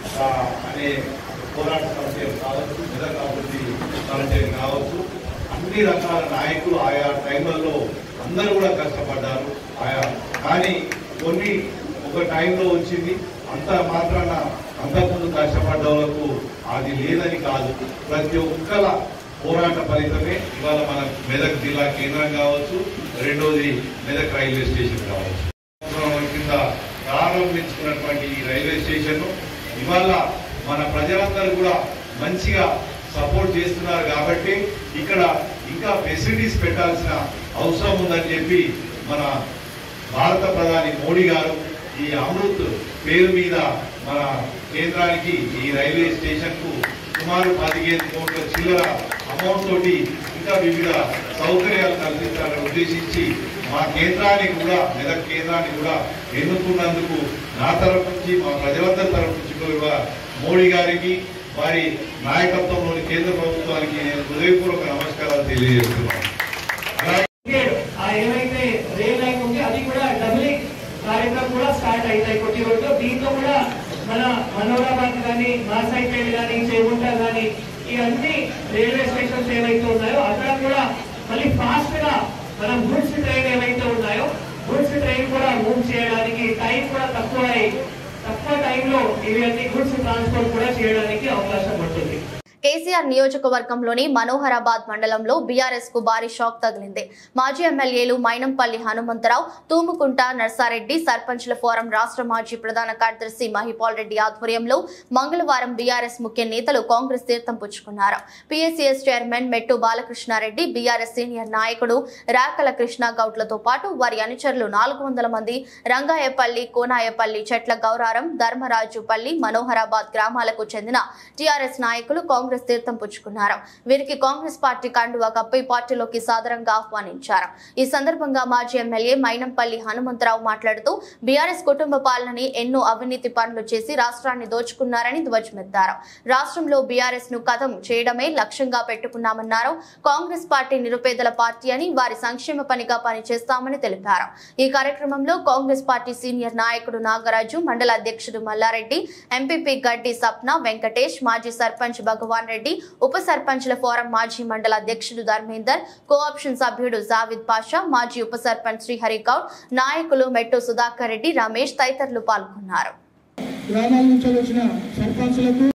అనే పోరాట సమితి కావచ్చు, మెదక్ అభివృద్ధి సమితి కావచ్చు, అన్ని రకాల నాయకులు ఆయా టైంలలో అందరూ కూడా కష్టపడ్డారు. కానీ కొన్ని ఒక టైంలో వచ్చింది, అంత మాత్రాన అంతకుముందు కష్టపడ్డ వాళ్ళకు అది లేదని కాదు. ప్రతి ఒక్కల పోరాట ఫలితమే ఇవాళ మన మెదక్ జిల్లా కేంద్రం కావచ్చు, రెండోది మెదక్ రైల్వే స్టేషన్ కావచ్చు. కింద ప్రారంభించుకున్నటువంటి ఈ రైల్వే స్టేషన్ ఇవాళ మన ప్రజలందరూ కూడా మంచిగా సపోర్ట్ చేస్తున్నారు కాబట్టి ఇక్కడ ఇంకా ఫెసిలిటీస్ పెట్టాల్సిన అవసరం ఉందని చెప్పి మన భారత ప్రధాని మోడీ గారు ఈ అమృత్ పేరు మీద మన కేంద్రానికి ఈ రైల్వే స్టేషన్ కు సుమారు 15 కోట్ల చిల్లర అమౌంట్ తోటి ఇంకా వివిధ సౌకర్యాలు కల్పించాలని ఉద్దేశించి మా కేంద్రానికి కూడా మెదక్ కేంద్రాన్ని కూడా ఎన్నుకున్నందుకు నా తరఫు నుంచి మా ప్రజలందరి తరఫు నుంచి కూడా మోడీ గారికి వారి నాయకత్వంలోని కేంద్ర ప్రభుత్వానికి నేను హృదయపూర్వక నమస్కారాలు తెలియజేస్తున్నాను. ఏమైతే రైల్ లైన్ ఉంది అది కూడా డబులింగ్ కార్యక్రమం కూడా స్టార్ట్ అవుతాయి కొద్ది రోజుల్లో. దీంతో కూడా మన మనోహరాబాద్ కానీ, మాసాయిపేట కానీ, చేగుంట కానీ ఈ అన్ని రైల్వే స్టేషన్స్ ఏవైతే ఉన్నాయో అక్కడ కూడా మళ్ళీ ఫాస్ట్ గా మనం గూడ్స్ ట్రైన్ ఏవైతే ఉన్నాయో గూడ్స్ ట్రైన్ కూడా మూవ్ చేయడానికి టైం కూడా తక్కువ టైంలో ఇవి అన్ని గూడ్స్ ట్రాన్స్పోర్ట్ కూడా చేయడానికి అవకాశం ఉంటుంది. కేసీఆర్ నియోజకవర్గంలోని మనోహరాబాద్ మండలంలో బీఆర్ఎస్ కు భారీ షాక్ తగిలింది. మాజీ ఎమ్మెల్యేలు మైనంపల్లి హనుమంతరావు, తూముకుంట నర్సారెడ్డి, సర్పంచ్ల ఫోరం రాష్ట్ర మాజీ ప్రధాన కార్యదర్శి మహిపాల్ రెడ్డి ఆధ్వర్యంలో మంగళవారం బీఆర్ఎస్ ముఖ్య నేతలు కాంగ్రెస్ తీర్థం పుచ్చుకున్నారు. పీఎస్సీఎస్ చైర్మన్ మెట్టు బాలకృష్ణారెడ్డి, బీఆర్ఎస్ సీనియర్ నాయకుడు రాకల కృష్ణ గౌడ్లతో పాటు వారి అనుచరులు 400 మంది రంగాయపల్లి, కోనాయపల్లి, చెట్ల గౌరారం, ధర్మరాజుపల్లి, మనోహరాబాద్ గ్రామాలకు చెందిన టీఆర్ఎస్ నాయకులు కాంగ్రెస్ కాంగ్రెస్ తీర్థం పుచ్చుకున్నారు. వీరికి కాంగ్రెస్ పార్టీ కండువా కప్పి పార్టీలోకి సాదరంగా ఆహ్వానించారు. ఈ సందర్భంగా మాజీ ఎమ్మెల్యే మైనంపల్లి హనుమంతరావు మాట్లాడుతూ బీఆర్ఎస్ కుటుంబ పాలనని ఎన్నో అవినీతి పనులు చేసి రాష్ట్రాన్ని దోచుకున్నారని ధ్వజమెత్తారు. రాష్ట్రంలో బీఆర్ఎస్ ను కథం చేయడమే లక్ష్యంగా పెట్టుకున్నామన్నారు. కాంగ్రెస్ పార్టీ నిరుపేదల పార్టీ అని వారి సంక్షేమ పనిగా పనిచేస్తామని తెలిపారు. ఈ కార్యక్రమంలో కాంగ్రెస్ పార్టీ సీనియర్ నాయకుడు నాగరాజు, మండల అధ్యక్షుడు మల్లారెడ్డి, ఎంపీపీ గడ్డి సప్న, వెంకటేష్, మాజీ సర్పంచ్ భగవాన్ రెడ్డి, ఉప సర్పంచ్ల ఫోరం మాజీ మండల అధ్యక్షుడు ధర్మేందర్, కోఆప్షన్ సభ్యుడు జావిద్ పాషా, మాజీ ఉప సర్పంచ్ శ్రీహరి గౌడ్, నాయకులు మెట్టు సుధాకర్ రెడ్డి, రమేష్ తదితరులు పాల్గొన్నారు. గ్రామాల నుంచి వచ్చిన సర్పంచ్లకు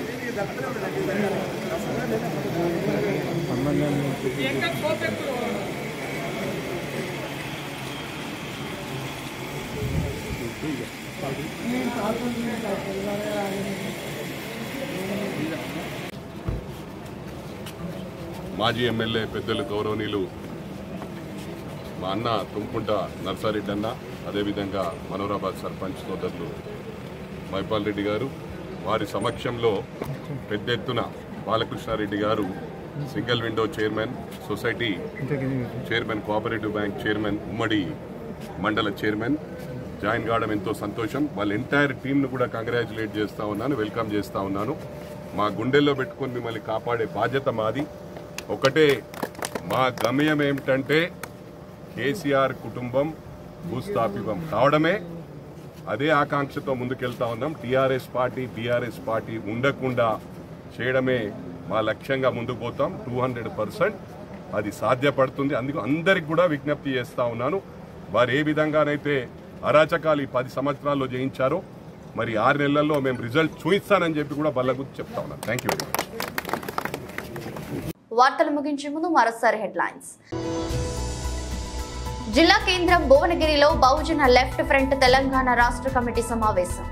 మాజీ ఎమ్మెల్యే పెద్దలు గౌరవనీయులు మా అన్న తుంకుంట నర్సారెడ్డి అన్న, అదేవిధంగా మనోరాబాద్ సర్పంచ్ సోదరులు మైపాల్ రెడ్డి గారు, వారి సమక్షంలో పెద్ద ఎత్తున బాలకృష్ణారెడ్డి గారు, single window chairman, society chairman, cooperative bank chairman, ఉమ్మడి మండల చైర్మన్ జాయిన్ కావడం ఎంతో సంతోషం. వాళ్ళ ఎంటైర్ టీంను కూడా కంగ్రాచులేట్ చేస్తూ ఉన్నాను, వెల్కమ్ చేస్తూ ఉన్నాను. మా గుండెల్లో పెట్టుకొని మిమ్మల్ని కాపాడే బాధ్యత మాది. ఒకటే మా గమ్యం ఏమిటంటే కేసీఆర్ కుటుంబం భూస్థాపితం కావడమే. అదే ఆకాంక్షతో ముందుకెళ్తా ఉన్నాం. టీఆర్ఎస్ పార్టీ, బీఆర్ఎస్ పార్టీ ఉండకుండా చేయడమే మా లక్ష్యంగా ముందుకు పోతాం. 200% అది సాధ్యపడుతుంది. అందుకు అందరికి కూడా విజ్ఞప్తి చేస్తూ ఉన్నాను. వారు ఏ విధంగానైతే అరాచకాలు ఈ 10 సంవత్సరాల్లో జయించారో మరి 6 నెలల్లో మేము రిజల్ట్ చూపిస్తానని చెప్పి కూడా బల్ల గుర్తు చెప్తా ఉన్నాను. Thank you very much. వార్తలు ముగించే ముందు మరోసారి హెడ్లైన్స్. జిల్లా కేంద్రం భువనగిరిలో బహుజన లెఫ్ట్ ఫ్రంట్ తెలంగాణ రాష్ట్ర కమిటీ సమావేశం.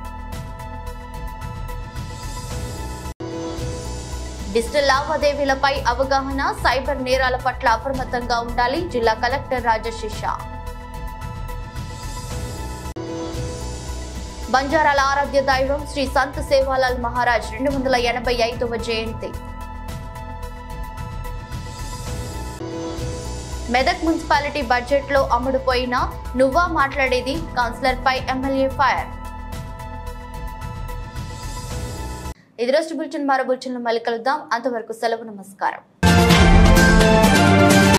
డిజిటల్ లావాదేవీలపై అవగాహన, సైబర్ నేరాల పట్ల అప్రమత్తంగా ఉండాలి, జిల్లా కలెక్టర్ రాజశేష. బంజారాల ఆరాధ్య దైవం శ్రీ సంత్ సేవాలాల్ మహారాజ్ 285వ జయంతి. మెదక్ మున్సిపాలిటీ బడ్జెట్ లో అమ్ముడుపోయిన నువ్వా మాట్లాడేది కౌన్సిలర్ పై ఎమ్మెల్యే ఫైర్. ఇది రోజు బులెటిన్. మరో బులెటిన్ లో మళ్ళీ కలుద్దాం. అంతవరకు సెలవు. నమస్కారం.